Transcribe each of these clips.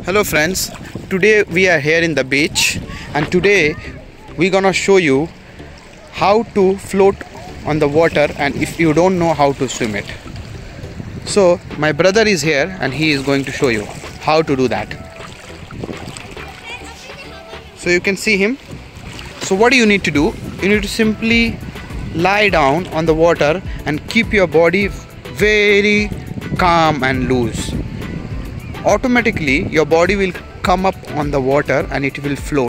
Hello friends, today we are here in the beach and today we're gonna show you how to float on the water and if you don't know how to swim it. So my brother is here and he is going to show you how to do that. So you can see him. So what do you need to do? You need to simply lie down on the water and keep your body very calm and loose. Automatically your body will come up on the water and it will float.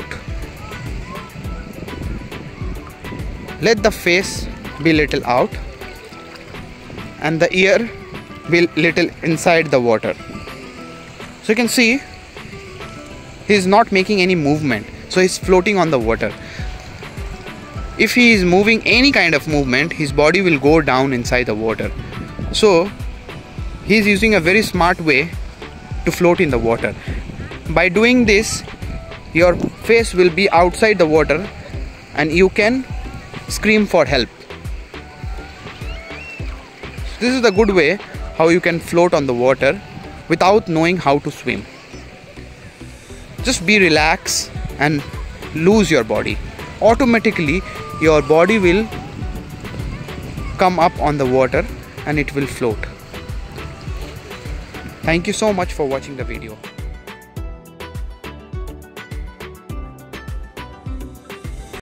Let the face be little out and the ear be little inside the water. So you can see he is not making any movement, so he is floating on the water. If he is moving any kind of movement, his body will go down inside the water. So he is using a very smart way to float in the water. By doing this, your face will be outside the water and you can scream for help. This is the good way how you can float on the water without knowing how to swim. Just be relaxed and lose your body. Automatically your body will come up on the water and it will float. Thank you so much for watching the video.